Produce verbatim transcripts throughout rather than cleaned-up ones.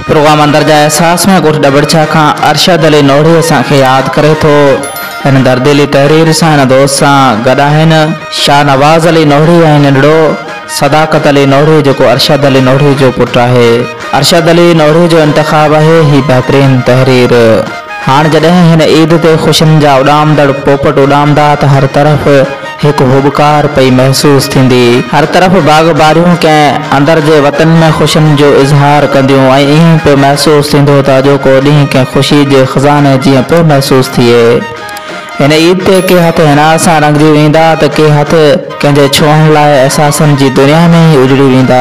Programme अंदर जा एहसास में गोठ डबड़छा का अरशद अली नोड़ी असांखे याद करे थो। इन दर्दिली तहरीर सां इन दोस्त सां गॾु आहिनि शाह नवाज़ अली नोड़ी ऐं नंढड़ो सदाकत अली नोड़ी जेको अरशद अली नोड़ी जो पुटु आहे। अरशद अली नोड़ी जो इंतखाब आहे ही बेहतरीन तहरीर। हाणे जॾहिं हिन ईद ते ख़ुशियुनि जा उॾामदड़ पोपट उॾामदा त हर तरफ़ एक हुबकार पई महसूस थींदी। हर तरफ बाग बारियूं कंहिं अंदर जे वतन में खुशियुनि जो इज़हार कंदियूं ऐं ईअं पियो महसूस थींदो त अॼो को ॾींहुं कंहिं ख़ुशी जे ख़ज़ाने जीअं पियो महसूस थिए। हिन ईद ते के हथ हिनार सां रंगजी वेंदा त के हथ कंहिंजे छुहण लाइ एहसासनि जी दुनिया में ई उजड़ी वेंदा।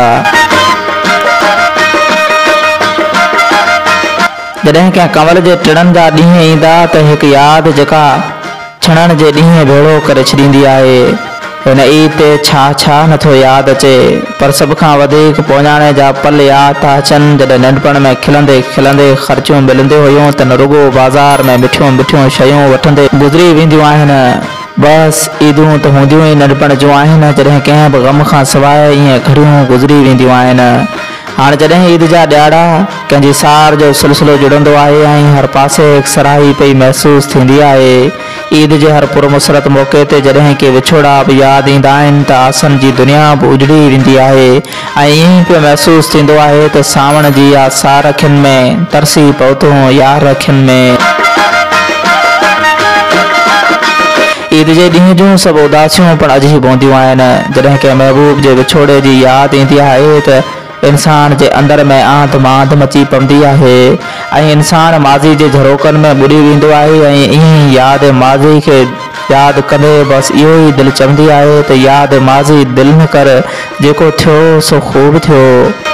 जॾहिं कंहिं कंवल जे टिणनि जा ॾींहं ईंदा त हिकु यादि जेका छणण जे ॾींहं भेड़ो करे छॾींदी आहे। हिन ईद ते छा छा नथो यादि अचे, पर सभ खां वधीक पोञाणे जा पल यादि था अचनि जॾहिं नंढपण में खिलंदे खिलंदे ख़र्चियूं मिलंदियूं हुयूं त न रुगो बाज़ार में मिठियूं मिठियूं शयूं वठंदे गुज़री वेंदियूं आहिनि। बसि ईदूं त हूंदियूं ई नंढपण जूं आहिनि जॾहिं कंहिं बि ग़म खां सवाइ ईअं घड़ियूं गुज़री वेंदियूं आहिनि। हाणे जॾहिं ईद जा ॾियारा कंहिंजी सार जो सिलसिलो जुड़ंदो आहे ऐं हर पासे सराही पई महसूस थींदी आहे। ईद जे हर पुरमुसरत मौक़े ते जॾहिं के विछोड़ा बि यादि ईंदा आहिनि त आसन जी दुनिया बि उजड़ी वेंदी आहे ऐं ईअं पियो महसूस थींदो आहे त सावण जी या सार अखियुनि में तरसी पहुतो यार अखियुनि में। ईद जे ॾींहं जूं सभु उदासियूं पिणु अजीब हूंदियूं आहिनि। जॾहिं कंहिं महबूब जे विछोड़े जी यादि ईंदी आहे त इंसान जे अंदर में आंध मांध मची पवंदी आहे ऐं इंसान माज़ी जे झरोकनि में ॿुॾी वेंदो आहे ऐं ईअं यादि माज़ी खे यादि कंदे बसि इहो ई दिलि चवंदी आहे त यादि माज़ी दिलि न कर, जेको थियो सो ख़ूब थियो।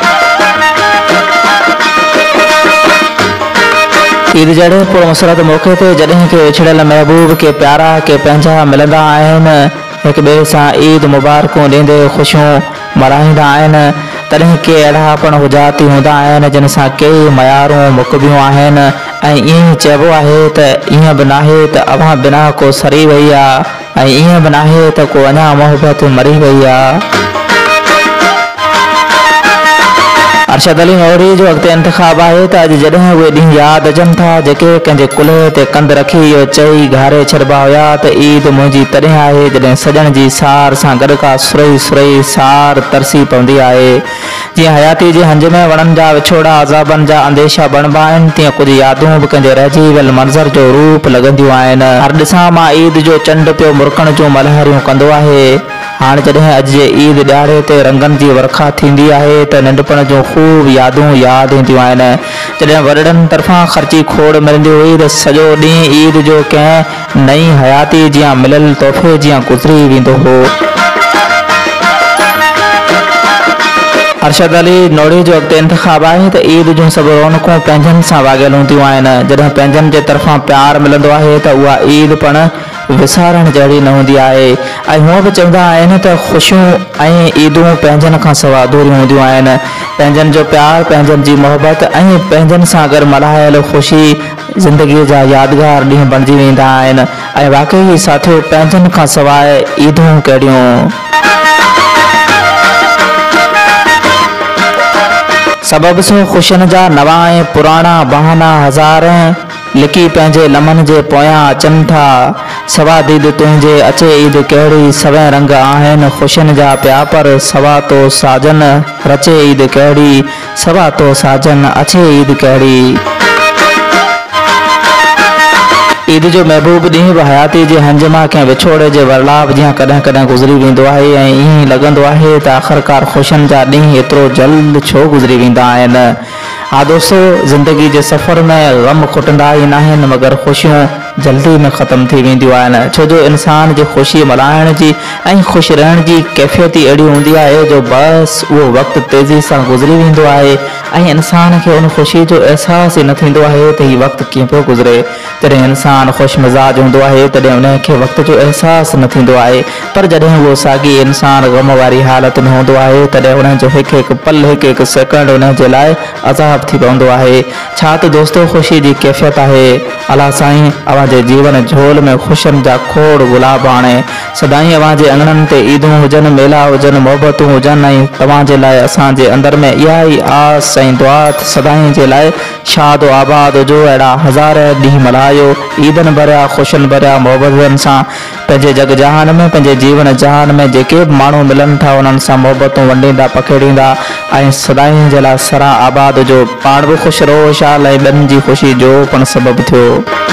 ईद जहिड़े पुरमुसरत मौक़े ते जॾहिं के विछड़ियल महबूब के प्यारा के पंहिंजा मिलंदा आहिनि, हिक ॿिए सां ईद मुबारकूं ॾींदे ख़ुशियूं मल्हाईंदा आहिनि, तॾहिं के अहिड़ा पिणु हुजाती हूंदा आहिनि जिन सां कई मयारूं मुकबियूं आहिनि ऐं ईअं चइबो आहे त ईअं बि नाहे त अवां बिना को सरी वई आहे ऐं ईअं बि नाहे त को अञा मोहबत मरी वई आहे। अरशद अली नोड़ी जो अॻिते इंतखाब आहे त अॼु जॾहिं उहे ॾींहं यादि अचनि था जेके कंहिंजे कुल्हे ते कंध रखी इहो चई घारे छॾिबा हुआ त ईद मुंहिंजी तॾहिं आहे जॾहिं सॼण जी सार सां गॾु का सुरई सुरई सार तरसी पवंदी आहे। जीअं हयाती जे हंज में वणनि जा विछोड़ा अज़ाबनि जा अंदेशा बणिबा आहिनि, तीअं कुझु यादूं बि कंहिंजे रहिजी वियल मंज़र जो रूप लॻंदियूं आहिनि। हर ॾिसां मां ईद जो चंड पियो मुरकण जूं मलहरियूं कंदो आहे। हाणे जॾहिं अॼु जे ईद ॾियारे ते रंगनि जी वर्खा थींदी आहे त नंढपण जूं ख़ूब यादूं यादि ईंदियूं आहिनि। जॾहिं वॾड़नि तरफ़ां ख़र्ची खोड़ मिलंदी हुई त सॼो ॾींहुं ईद जो कंहिं नई हयाती जीअं मिलियल तोहफ़े जीअं गुज़री वेंदो हो। अरशद अली नोड़ी जो अॻिते इंतखाब आहे त ईद जूं सभु रौनकूं पंहिंजनि सां वाॻियल हूंदियूं आहिनि। जॾहिं पंहिंजनि जे तरफ़ां प्यारु मिलंदो आहे त उहा ईद पिणु विसारण जहिड़ी न हूंदी आहे ऐं हूअं बि चवंदा आहिनि त ख़ुशियूं ऐं ईदूं पंहिंजनि खां सवाइ अधूरियूं हूंदियूं आहिनि। पंहिंजनि जो प्यारु, पंहिंजनि जी मोहबत ऐं पंहिंजनि सां गॾु मल्हायल ख़ुशी ज़िंदगीअ जा यादगार ॾींहं बणिजी वेंदा आहिनि ऐं वाक़ई साथियो पंहिंजनि खां सवाइ ईदूं कहिड़ियूं। सबब सो ख़ुशियुनि जा नवां ऐं पुराणा बहाना हज़ार लिकी पंहिंजे लमन जे पोयां अचनि था। सवा दीद तुंहिंजे अचे ईद कहिड़ी सवे रंग आहिनि ख़ुशियुनि जा पिया पर सवा तो साजन रचे ईद कहिड़ी सवा तो साजन अचे ईद कहिड़ी। ईद जो महबूब ॾींहुं बि हयाती जे हंज मां कंहिं विछोड़े जे वरलाभ जीअं कॾहिं कॾहिं गुज़री वेंदो आहे ऐं ईअं लॻंदो आहे त आख़िरकार ख़ुशियुनि जा ॾींहं एतिरो जल्द छो गुज़री वेंदा आहिनि। हा दोस्तो, ज़िंदगी जे सफ़र में ग़म खुटंदा ई न आहिनि मगर ख़ुशियूं जल्दी में ख़तम थी वेंदियूं आहिनि, छो जो इंसान जी ख़ुशी मल्हाइण जी ऐं ख़ुशि रहण जी कैफ़ियत ई अहिड़ी हूंदी आहे जो बसि उहो वक़्तु तेज़ी सां गुज़री वेंदो आहे ऐं इंसान खे उन ख़ुशी जो अहसासु ई न थींदो आहे त हीउ वक़्तु कीअं पियो गुज़रे। जॾहिं इंसान ख़ुशि मिज़ाज हूंदो आहे तॾहिं उन खे वक़्त जो अहसासु न थींदो आहे, पर जॾहिं उहो साॻी इंसान ग़म वारी हालत में हूंदो आहे तॾहिं उन जो हिकु हिकु पल हिकु हिकु सेकेंड उन जे लाइ अज़ाब थी पवंदो आहे। छा त दोस्तो ख़ुशी जी कैफ़ियत आहे। अला साईं अवां जे जीवन झोल में ख़ुशियुनि जा खोड़ गुलाब आणे। सदाईं अवां जे अंगणनि ते ईदूं हुजनि, मेला हुजनि, मोहबतूं हुजनि ऐं तव्हां जे लाइ असांजे अंदर में इहा ई आस साईं दुआ सदाईं जे लाइ शाद आबाद हुजो। अहिड़ा हज़ार ॾींहं मल्हायो ईदनि भरिया ख़ुशियुनि भरिया मोहबतनि सां पंहिंजे जग जहान में पंहिंजे जीवन जहान में जेके बि माण्हू मिलनि था उन्हनि सां मोहबतूं वंडींदा पखेड़ींदा ऐं सदाईं जे लाइ सरा आबाद हुजो। पाण बि ख़ुशि रहो शाल ऐं ॿियनि जी ख़ुशी जो पिणु सबबु थियो।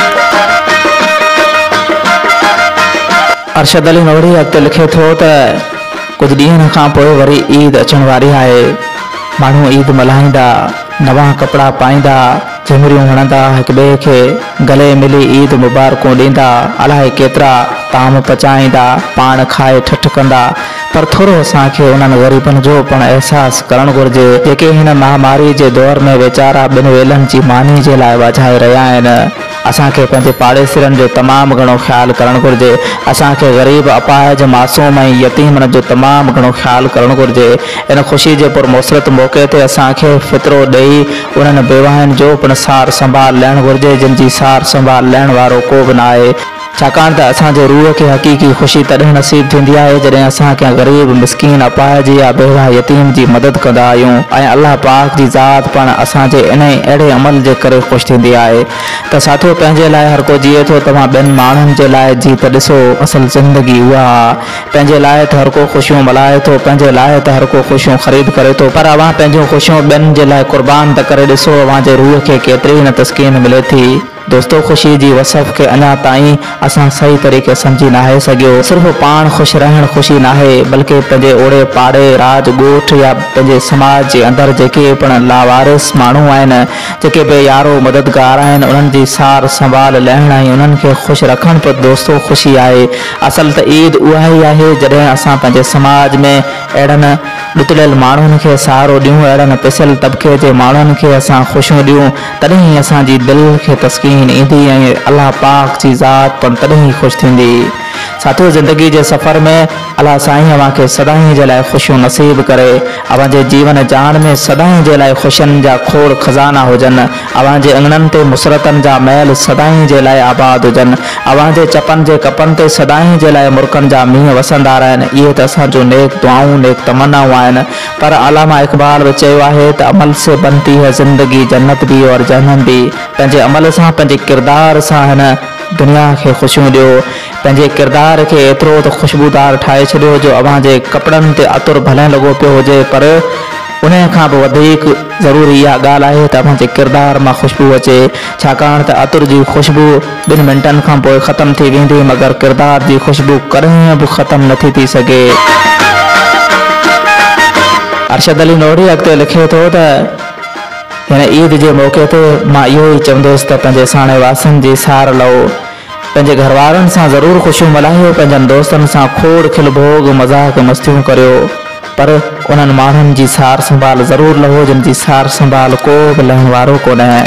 अरशद अली नोरी अॻिते लिखे थो त कुझु ॾींहंनि खां पोइ वरी ईद अचण वारी आहे। माण्हू ईद मल्हाईंदा, नवां कपिड़ा पाईंदा, झुमरियूं हणंदा, हिक ॿिए खे गले मिली ईद मुबारकूं ॾींदा, अलाए केतिरा ताम पचाईंदा, पाण खाए ठठ कंदा। पर थोरो असांखे उन्हनि ग़रीबनि जो पिणु अहसासु करणु घुरिजे जेके हिन महामारी जे दौर में वीचारा ॿिनि वेलनि जी मानी जे लाइ वाझाए रहिया आहिनि। असांखे पंहिंजे पाड़ेसिरनि जो तमामु घणो ख़्यालु करणु घुरिजे। असांखे ग़रीब अपाहिज मासूम ऐं यतीमनि जो तमामु घणो ख़्यालु करणु घुरिजे। इन ख़ुशी जे पुरमुसरत मौक़े ते असांखे फितरो ॾेई उन्हनि बेवाहनि जो पिणु सार संभाल लहणु घुरिजे जिन जी सार संभाल लहण वारो को बि न आहे। छाकाणि त असांजे रूह खे हक़ीक़ी ख़ुशी तॾहिं नसीब थींदी आहे जॾहिं असां कंहिं ग़रीब मिसकीन अपाहिज या बेवा यतीम जी मदद कंदा आहियूं ऐं अलाह पाक जी ज़ात पाण असांजे इन अहिड़े अमल जे करे ख़ुशि थींदी आहे। त साथियो, पंहिंजे लाइ हर को जीए थो, तव्हां ॿियनि माण्हुनि जे लाइ जी त ॾिसो असल ज़िंदगी उहा आहे। पंहिंजे लाइ त हर को ख़ुशियूं मल्हाए थो, पंहिंजे लाइ त हर को ख़ुशियूं ख़रीद करे थो, पर अव्हां पंहिंजूं ख़ुशियूं ॿियनि जे लाइ क़ुर्बान त करे ॾिसो, अव्हां जे रूह खे केतिरी न तस्कीन मिले थी। दोस्तो, ख़ुशी जी वसफ़ खे अञा ताईं असां सही तरीक़े सम्झी नाहे सघियो। सिर्फ़ु पाण ख़ुशि रहणु ख़ुशी नाहे, बल्कि पंहिंजे ओड़े पाड़े राज ॻोठ या पंहिंजे समाज जे अंदरि जेके पिणु लावारिस माण्हू आहिनि, जेके बेयारो मददगार आहिनि, उन्हनि जी सार संभाल लहण ऐं उन्हनि खे ख़ुशि रखणु पिणु दोस्तो ख़ुशी आहे। असल त ईद उहा ई आहे जॾहिं असां पंहिंजे समाज में अहिड़नि ॾुतलियल माण्हुनि खे सहारो ॾियूं, अहिड़नि पिसियल तबिके जे माण्हुनि खे असां ख़ुशियूं ॾियूं, तॾहिं असांजी दिलि खे तस्कीन ईंदी ऐं अलाह पाक जी ज़ात पिणु तॾहिं ख़ुशि थींदी। साथियो, ज़िंदगी जे सफ़र में अलाह साईं अव्हांखे सदाईं जे लाइ ख़ुशियूं नसीब करे, अव्हांजे जीवन जान में सदाईं जे लाइ ख़ुशियुनि जा खोड़ खज़ाना हुजनि, अव्हांजे अंगणनि ते मुसरतनि जा महल सदाईं जे लाइ आबाद हुजनि, अव्हांजे चपनि जे कपनि ते सदाईं जे लाइ मुर्कनि जा मींहं वसंदा रहनि। इहे त असांजो नेक दुआऊं नेक तमन्नाऊं आहिनि। पर अलामा इक़बाल बि चयो आहे त अमल से बनती है ज़िंदगी जन्नत भी और जहन्नम भी। पंहिंजे अमल सां पंहिंजे किरदार सां हिन दुनिया खे ख़ुशियूं ॾियो, पंहिंजे किरदार खे एतिरो त ख़ुशबूदार ठाहे छॾियो जो अव्हांजे कपिड़नि ते अतुर भले लॻो पियो हुजे, पर उन खां बि वधीक ज़रूरी इहा ॻाल्हि आहे त अव्हांजे किरदार मां ख़ुशबू अचे। छाकाणि त अतुर जी ख़ुशबू ॿिनि मिंटनि खां पोइ ख़तमु थी वेंदी, मगर किरदार जी ख़ुशबू कॾहिं बि ख़तमु नथी थी सघे। अरशद अली नोरी अॻिते लिखे थो त हिन ईद जे मौक़े ते मां इहो ई चवंदुसि त पंहिंजे साणे वासनि जी सार लहो, पंहिंजे घर वारनि सां ज़रूरु ख़ुशियूं मल्हायो, पंहिंजनि दोस्तनि सां खोड़ खिल भोग मज़ाक मस्तियूं करियो, पर उन्हनि माण्हुनि जी सार संभाल ज़रूरु लहो जिन जी सार संभाल को बि लहण वारो कोन्हे।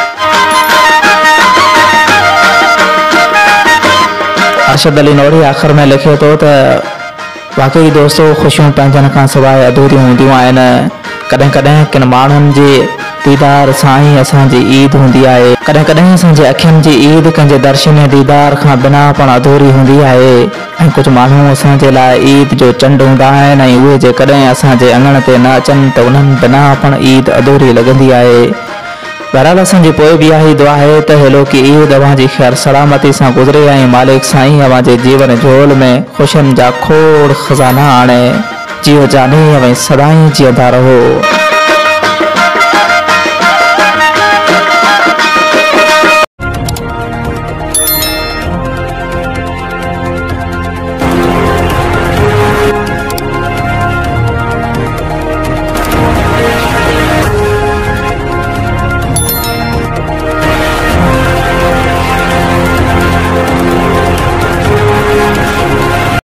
अरशद अली नोरी आख़िर में लिखे थो त वाकई दोस्तो, ख़ुशियूं पंहिंजनि खां सवाइ अधूरियूं हूंदियूं आहिनि। कॾहिं कॾहिं किन माण्हुनि जे दीदार सां ई असांजी ईद हूंदी आहे, कॾहिं कॾहिं असांजे अखियुनि जी ईद कंहिंजे दर्शन दीदार खां बिना पिणु अधूरी हूंदी आहे। ऐं कुझु माण्हू असांजे लाइ ईद जो चंड हूंदा आहिनि ऐं उहे जेकॾहिं असांजे अङण ते न अचनि त उन्हनि बिना पिणु ईद अधूरी लॻंदी आहे। बहरहाल, असांजी पोइ बि इहा ई दुआ आहे त हेलो की ईद अव्हांजी ख़ैर सलामती सां गुज़रे ऐं मालिक साईं अव्हांजे जीवन झोल में ख़ुशियुनि जा खोड़ खज़ाना आणे। जियो जाने ऐं सदाईं जीअंदा रहो।